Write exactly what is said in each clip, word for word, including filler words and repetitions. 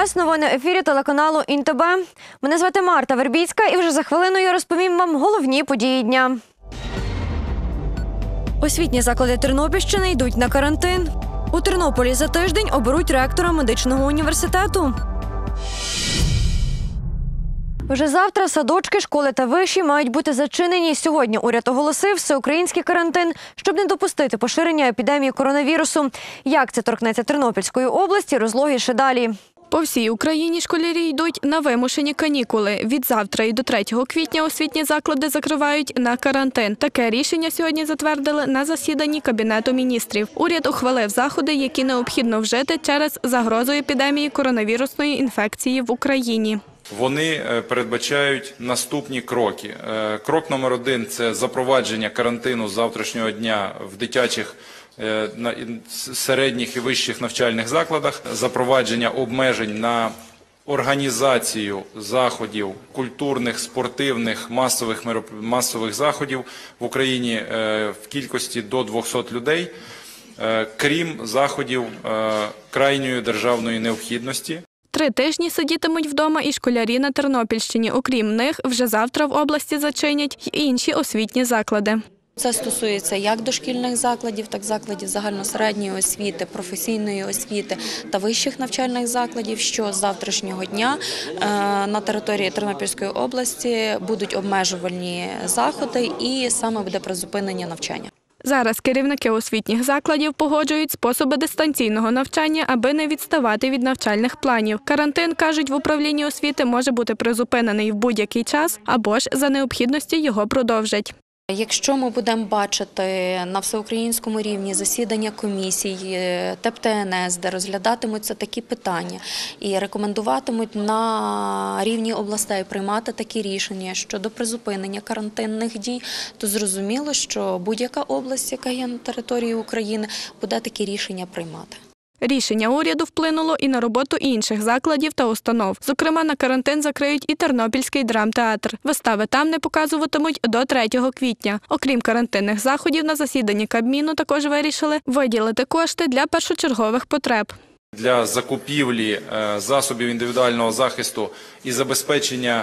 час. Новини в ефірі телеканалу ІНТБ. Мене звати Марта Вербіцька і вже за хвилину я розповім вам головні події дня. Освітні заклади Тернопільщини йдуть на карантин. У Тернополі за тиждень оберуть ректора медичного університету. Вже завтра садочки, школи та виші мають бути зачинені. Сьогодні уряд оголосив всеукраїнський карантин, щоб не допустити поширення епідемії коронавірусу. Як це торкнеться Тернопільської області, розлогіше далі. По всій Україні школярі йдуть на вимушені канікули. Від завтра і до третього квітня освітні заклади закривають на карантин. Таке рішення сьогодні затвердили на засіданні Кабінету міністрів. Уряд ухвалив заходи, які необхідно вжити через загрозу епідемії коронавірусної інфекції в Україні. Вони передбачають наступні кроки. Крок номер один – це запровадження карантину з завтрашнього дня в дитячих, середніх і вищих навчальних закладах, запровадження обмежень на організацію заходів, культурних, спортивних, масових, масових заходів в Україні в кількості до двохсот людей, крім заходів крайньої державної необхідності. Три тижні сидітимуть вдома і школярі на Тернопільщині. Окрім них, вже завтра в області зачинять й інші освітні заклади. Це стосується як дошкільних закладів, так і закладів загальносередньої освіти, професійної освіти та вищих навчальних закладів, що з завтрашнього дня на території Тернопільської області будуть обмежувальні заходи і саме буде призупинення навчання. Зараз керівники освітніх закладів погоджують способи дистанційного навчання, аби не відставати від навчальних планів. Карантин, кажуть, в управлінні освіти може бути призупинений в будь-який час або ж за необхідності його продовжать. Якщо ми будемо бачити на всеукраїнському рівні засідання комісій, ТЕП Т Н С, де розглядатимуться такі питання і рекомендуватимуть на рівні областей приймати такі рішення щодо призупинення карантинних дій, то зрозуміло, що будь-яка область, яка є на території України, буде такі рішення приймати. Рішення уряду вплинуло і на роботу інших закладів та установ. Зокрема, на карантин закриють і Тернопільський драмтеатр. Вистави там не показуватимуть до третього квітня. Окрім карантинних заходів, на засіданні Кабміну також вирішили виділити кошти для першочергових потреб. Для закупівлі засобів індивідуального захисту і забезпечення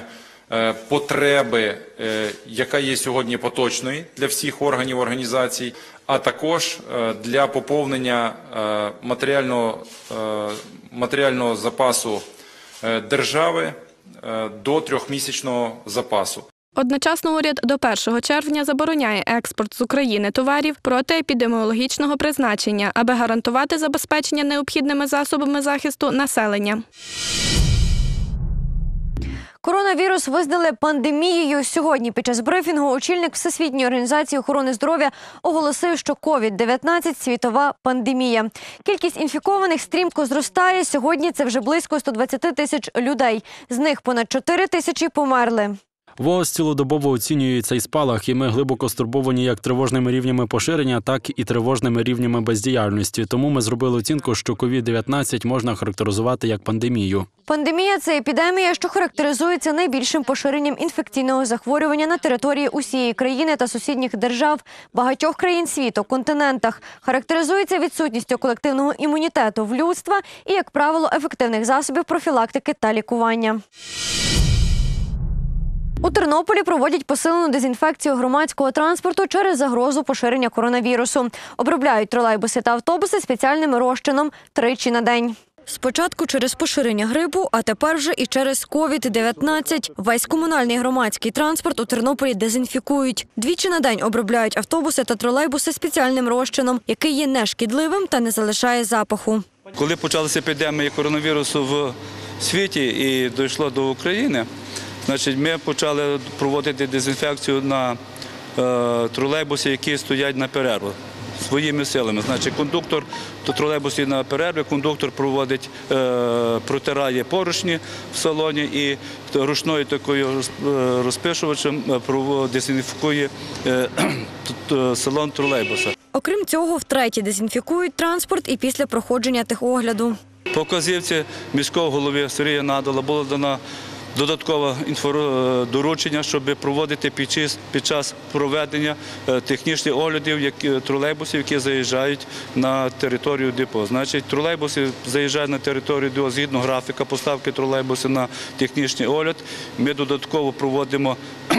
потреби, яка є сьогодні поточною для всіх органів організацій, а також для поповнення матеріального, матеріального запасу держави до трьохмісячного запасу. Одночасно уряд до першого червня забороняє експорт з України товарів протиепідеміологічного призначення, аби гарантувати забезпечення необхідними засобами захисту населення. Коронавірус визнали пандемією. Сьогодні під час брифінгу очільник Всесвітньої організації охорони здоров'я оголосив, що ковід дев'ятнадцять – світова пандемія. Кількість інфікованих стрімко зростає. Сьогодні це вже близько ста двадцяти тисяч людей. З них понад чотири тисячі померли. ВООЗ цілодобово оцінює цей спалах, і ми глибоко стурбовані як тривожними рівнями поширення, так і тривожними рівнями бездіяльності. Тому ми зробили оцінку, що ковід дев'ятнадцять можна характеризувати як пандемію. Пандемія – це епідемія, що характеризується найбільшим поширенням інфекційного захворювання на території усієї країни та сусідніх держав, багатьох країн світу, континентах. Характеризується відсутністю колективного імунітету в людства і, як правило, ефективних засобів профілактики та лікування. У Тернополі проводять посилену дезінфекцію громадського транспорту через загрозу поширення коронавірусу. Обробляють тролейбуси та автобуси спеціальним розчином тричі на день. Спочатку через поширення грипу, а тепер вже і через ковід дев'ятнадцять. Весь комунальний громадський транспорт у Тернополі дезінфікують. Двічі на день обробляють автобуси та тролейбуси спеціальним розчином, який є нешкідливим та не залишає запаху. Коли почалася епідемія коронавірусу в світі і дійшло до України, значить, ми почали проводити дезінфекцію на е, тролейбусі, які стоять на перерву своїми силами. Значить, кондуктор до тролейбусів на перерві, кондуктор проводить, е, протирає поручні в салоні і ручною такою розпишувачем дезінфікує е, салон тролейбуса. Окрім цього, втретє дезінфікують транспорт і після проходження техогляду. По вказівці міського голови Сергія Надала було дано додаткове доручення, щоб проводити під час, під час проведення технічних оглядів які, тролейбусів, які заїжджають на територію депо. Значить, тролейбуси заїжджають на територію депо згідно графіка поставки тролейбусів на технічний огляд. Ми додатково проводимо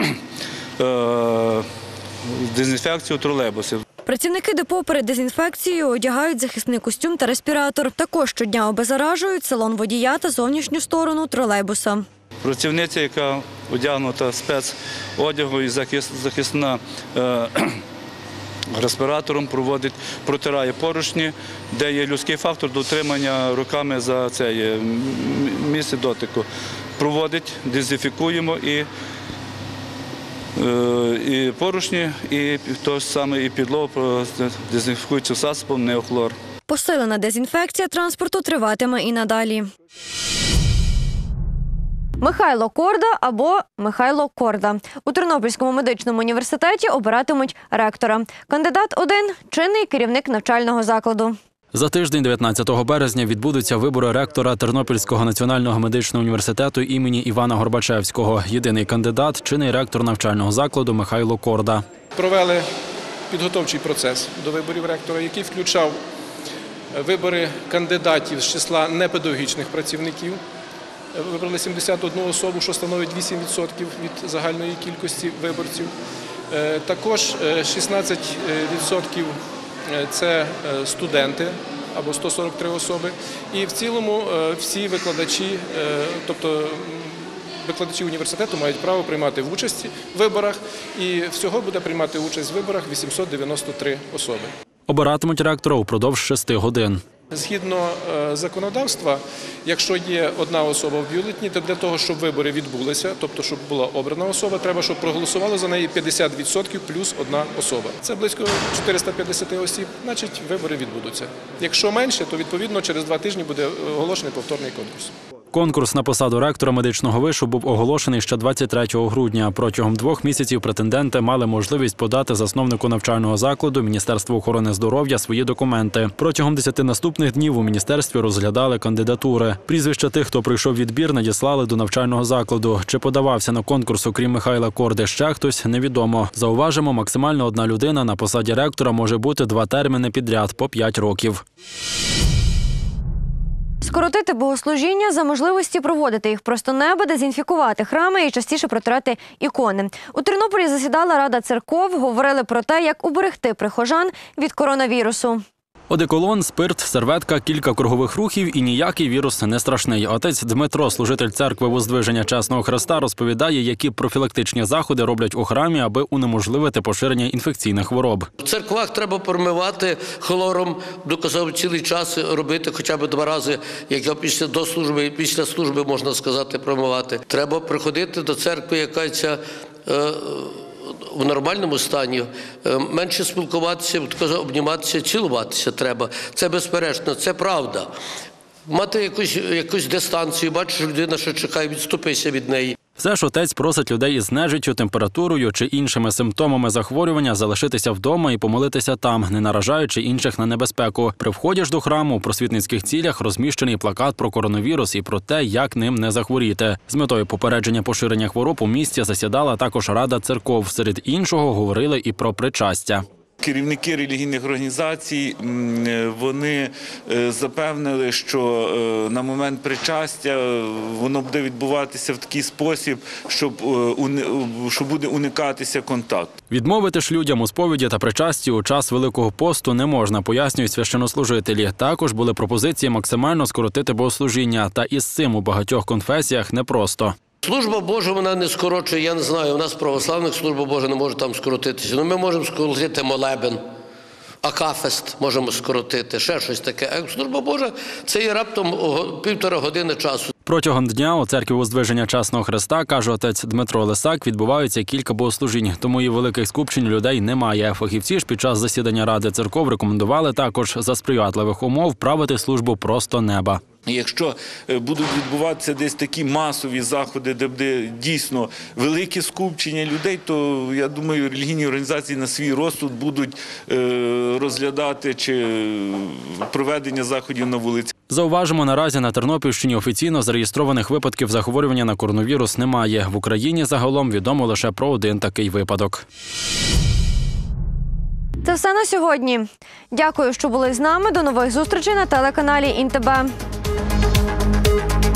е, дезінфекцію тролейбусів. Працівники депо перед дезінфекцією одягають захисний костюм та респіратор. Також щодня обеззаражують салон водія та зовнішню сторону тролейбуса. Працівниця, яка одягнута спецодягу і захисна е, респіратором, проводить, протирає поручні, де є людський фактор дотримання руками за це місце дотику. Проводить, дезінфікуємо і і поручні, і то ж саме і підлогу дезінфікується засобом неохлор. Посилена дезінфекція транспорту триватиме і надалі. Михайло Корда або Михайло Корда. У Тернопільському медичному університеті обиратимуть ректора. Кандидат один – чинний керівник навчального закладу. За тиждень, дев'ятнадцятого березня, відбудуться вибори ректора Тернопільського національного медичного університету імені Івана Горбачевського. Єдиний кандидат – чинний ректор навчального закладу Михайло Корда. Провели підготовчий процес до виборів ректора, який включав вибори кандидатів з числа непедагогічних працівників. Вибрали сімдесят одну особу, що становить вісім відсотків від загальної кількості виборців. Також шістнадцять відсотків це студенти, або сто сорок три особи. І в цілому всі викладачі, тобто викладачі університету мають право приймати в участі в виборах. І всього буде приймати участь в виборах вісімсот дев'яносто три особи. Обиратимуть ректора упродовж шести годин. Згідно законодавства, якщо є одна особа в бюлетені, то для того, щоб вибори відбулися, тобто щоб була обрана особа, треба, щоб проголосувало за неї п'ятдесят відсотків плюс одна особа. Це близько чотириста п'ятдесят осіб, значить вибори відбудуться. Якщо менше, то відповідно через два тижні буде оголошений повторний конкурс. Конкурс на посаду ректора медичного вишу був оголошений ще двадцять третього грудня. Протягом двох місяців претенденти мали можливість подати засновнику навчального закладу Міністерству охорони здоров'я свої документи. Протягом десяти наступних днів у міністерстві розглядали кандидатури. Прізвища тих, хто пройшов відбір, надіслали до навчального закладу. Чи подавався на конкурс, окрім Михайла Корди, ще хтось, невідомо. Зауважимо, максимально одна людина на посаді ректора може бути два терміни підряд по п'ять років. Скоротити богослужіння за можливості проводити їх просто неба, дезінфікувати храми і частіше протирати ікони. У Тернополі засідала Рада церков, говорили про те, як уберегти прихожан від коронавірусу. Одеколон, спирт, серветка, кілька кругових рухів і ніякий вірус не страшний. Отець Дмитро, служитель церкви Воздвиження Чесного Хреста, розповідає, які профілактичні заходи роблять у храмі, аби унеможливити поширення інфекційних хвороб. В церквах треба промивати хлором, доказав цілий час робити хоча б два рази, як після до служби, після служби, можна сказати, промивати. Треба приходити до церкви, яка ця е, в нормальному стані, менше спілкуватися, обніматися, цілуватися треба. Це безперечно, це правда. Мати якусь, якусь дистанцію, бачиш, людина, що чекає, відступися від неї. Все ж отець просить людей із нежиттю, температурою чи іншими симптомами захворювання залишитися вдома і помолитися там, не наражаючи інших на небезпеку. При вході ж до храму у просвітницьких цілях розміщений плакат про коронавірус і про те, як ним не захворіти. З метою попередження поширення хвороб у місті засідала також Рада церков. Серед іншого говорили і про причастя. Керівники релігійних організацій, вони запевнили, що на момент причастя воно буде відбуватися в такий спосіб, щоб, щоб буде уникатися контакт. Відмовити ж людям у сповіді та причасті у час Великого посту не можна, пояснюють священнослужителі. Також були пропозиції максимально скоротити богослужіння, та із цим у багатьох конфесіях непросто. Служба Божа, вона не скорочує, я не знаю, у нас православних служба Божа не може там скоротитися. Ну, ми можемо скоротити молебен, акафест можемо скоротити, ще щось таке. А служба Божа – це є раптом півтора години часу. Протягом дня у церкві Воздвиження Чесного Хреста, каже отець Дмитро Лисак, відбуваються кілька богослужінь, тому і великих скупчень людей немає. Фахівці ж під час засідання Ради церков рекомендували також за сприятливих умов правити службу просто неба. Якщо будуть відбуватися десь такі масові заходи, де буде дійсно велике скупчення людей, то, я думаю, релігійні організації на свій розсуд будуть розглядати чи проведення заходів на вулиці. Зауважимо, наразі на Тернопільщині офіційно зареєстрованих випадків захворювання на коронавірус немає. В Україні загалом відомо лише про один такий випадок. Це все на сьогодні. Дякую, що були з нами. До нових зустрічей на телеканалі ІНТБ.